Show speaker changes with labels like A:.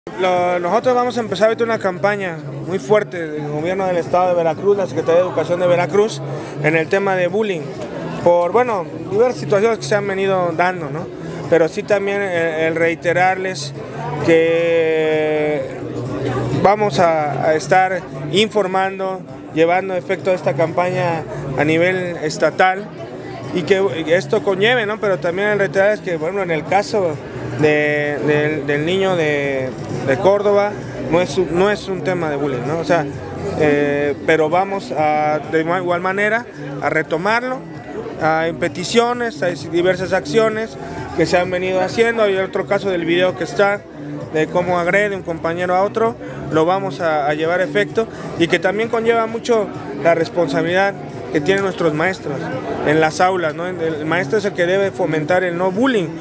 A: Nosotros vamos a empezar ahorita una campaña muy fuerte del gobierno del estado de Veracruz, la Secretaría de Educación de Veracruz, en el tema de bullying, por, bueno, diversas situaciones que se han venido dando, ¿no? Pero sí también el reiterarles que vamos a estar informando, llevando efecto esta campaña a nivel estatal y que esto conlleve, ¿no? Pero también el reiterar es que, bueno, en el caso del niño de Córdoba no es un tema de bullying, ¿no? O sea, pero vamos de igual manera a retomarlo. Hay peticiones, hay diversas acciones que se han venido haciendo. Hay otro caso del video que está de cómo agrede un compañero a otro, lo vamos a llevar a efecto, y que también conlleva mucho la responsabilidad que tienen nuestros maestros en las aulas, ¿no? El maestro es el que debe fomentar el no bullying.